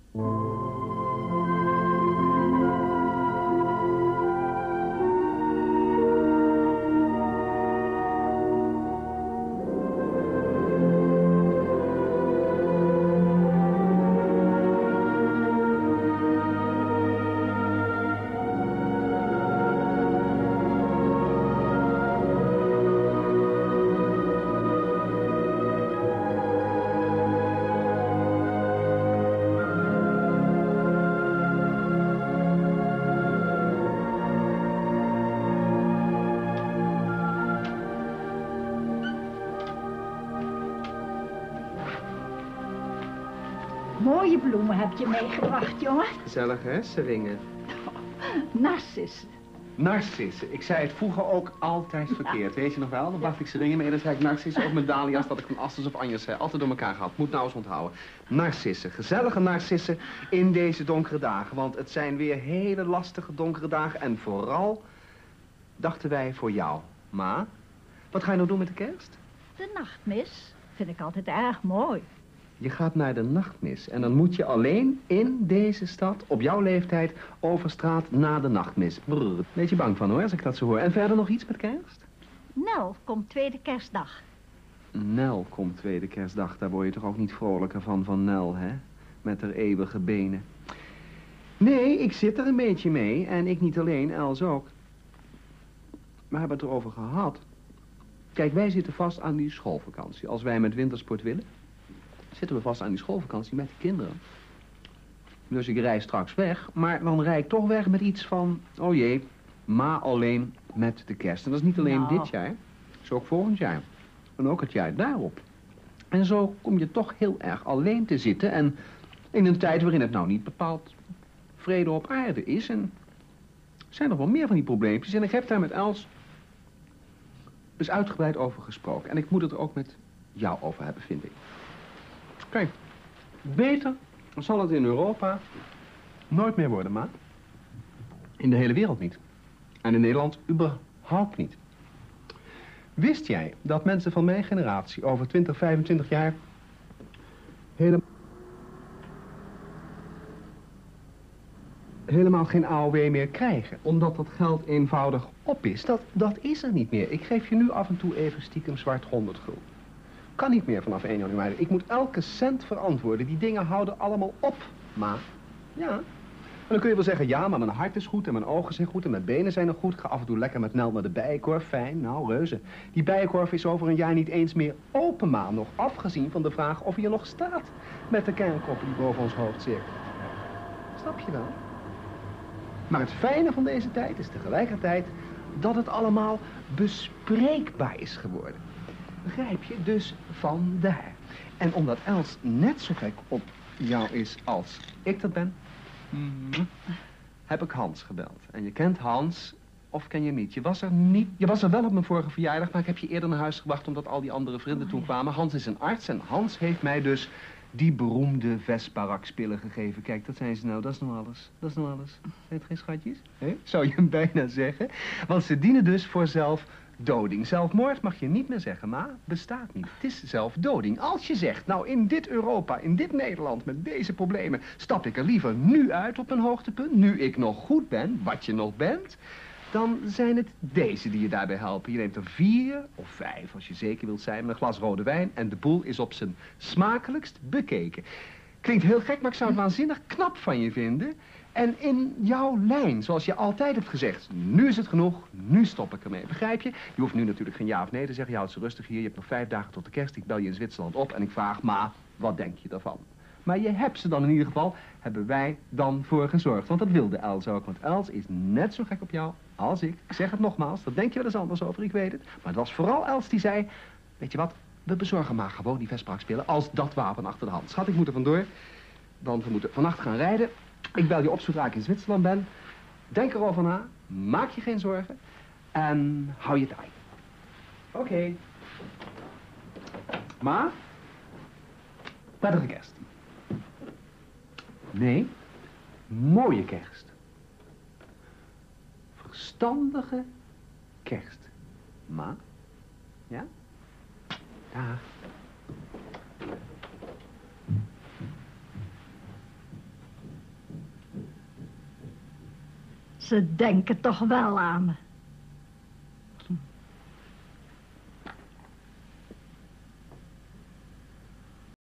Mooie bloemen heb je meegebracht, jongen. Gezellig, hè, seringen? Narcissen. Narcissen. Ik zei het vroeger ook altijd verkeerd. Weet je nog wel? Dan bracht ik seringen mee en dan zei ik narcissen. Ook met dahlia's dat ik van Asters of Anjes zei. Altijd door elkaar gehad. Moet nou eens onthouden. Narcissen. Gezellige narcissen in deze donkere dagen. Want het zijn weer hele lastige donkere dagen. En vooral dachten wij voor jou. Ma, wat ga je nou doen met de kerst? De nachtmis vind ik altijd erg mooi. Je gaat naar de nachtmis en dan moet je alleen in deze stad, op jouw leeftijd, over straat na de nachtmis. Brrr, beetje bang van hoor, als ik dat zo hoor. En verder nog iets met kerst? Nel komt tweede kerstdag. Nel komt tweede kerstdag, daar word je toch ook niet vrolijker van Nel, hè? Met haar eeuwige benen. Nee, ik zit er een beetje mee en ik niet alleen, Els ook. We hebben het erover gehad. Kijk, wij zitten vast aan die schoolvakantie. Als wij met wintersport willen, zitten we vast aan die schoolvakantie met de kinderen. Dus ik rij straks weg, maar dan rij ik toch weg met iets van, oh jee, maar alleen met de kerst. En dat is niet alleen dit jaar, dat is ook volgend jaar. En ook het jaar daarop. En zo kom je toch heel erg alleen te zitten en in een tijd waarin het nou niet bepaald vrede op aarde is. En er zijn nog wel meer van die probleempjes en ik heb daar met Els dus uitgebreid over gesproken. En ik moet het er ook met jou over hebben, vind ik. Kijk, beter zal het in Europa nooit meer worden, ma. In de hele wereld niet. En in Nederland überhaupt niet. Wist jij dat mensen van mijn generatie over 20, 25 jaar helemaal geen AOW meer krijgen? Omdat dat geld eenvoudig op is. Dat is er niet meer. Ik geef je nu af en toe even stiekem zwart 100 gulden. Kan niet meer vanaf 1 januari. Ik moet elke cent verantwoorden. Die dingen houden allemaal op, ma. Ja. En dan kun je wel zeggen, ja, maar mijn hart is goed en mijn ogen zijn goed en mijn benen zijn nog goed. Ik ga af en toe lekker met Nel naar de Bijenkorf. Fijn, nou, reuze. Die Bijenkorf is over een jaar niet eens meer open, ma. Nog afgezien van de vraag of hij er nog staat met de kernkoppen die boven ons hoofd cirkelen. Snap je wel? Maar het fijne van deze tijd is tegelijkertijd dat het allemaal bespreekbaar is geworden. Begrijp je? Dus vandaar. En omdat Els net zo gek op jou is als ik dat ben, heb ik Hans gebeld. En je kent Hans, of ken je hem niet? Je was er niet. Je was er wel op mijn vorige verjaardag, maar ik heb je eerder naar huis gebracht omdat al die andere vrienden toen kwamen. Hans is een arts en Hans heeft mij dus die beroemde Vesparax-pillen gegeven. Kijk, dat zijn ze nou, dat is nog alles. Dat is nog alles. Zijn het geen schatjes? He? Zou je hem bijna zeggen? Want ze dienen dus voor zelfdoding. Zelfmoord mag je niet meer zeggen, maar bestaat niet. Het is zelfdoding. Als je zegt, nou in dit Europa, in dit Nederland, met deze problemen, stap ik er liever nu uit op mijn hoogtepunt, nu ik nog goed ben, wat je nog bent, dan zijn het deze die je daarbij helpen. Je neemt er 4 of 5, als je zeker wilt zijn, met een glas rode wijn en de boel is op zijn smakelijkst bekeken. Klinkt heel gek, maar ik zou het waanzinnig knap van je vinden. En in jouw lijn, zoals je altijd hebt gezegd, nu is het genoeg, nu stop ik ermee. Begrijp je? Je hoeft nu natuurlijk geen ja of nee te zeggen. Je houdt ze rustig hier, je hebt nog 5 dagen tot de kerst. Ik bel je in Zwitserland op en ik vraag, ma, wat denk je daarvan? Maar je hebt ze dan in ieder geval, hebben wij dan voor gezorgd. Want dat wilde Els ook, want Els is net zo gek op jou als ik. Ik zeg het nogmaals, daar denk je wel eens anders over, ik weet het. Maar het was vooral Els die zei, weet je wat, we bezorgen maar gewoon die Vesparax-pillen als dat wapen achter de hand. Schat, ik moet er vandoor, want we moeten vannacht gaan rijden. Ik bel je op zodra ik in Zwitserland ben. Denk erover na, maak je geen zorgen en hou je taai. Oké. Maar, prettige kerst. Nee, mooie kerst. Verstandige kerst. Ma? Ja? Dag. Ze denken toch wel aan me.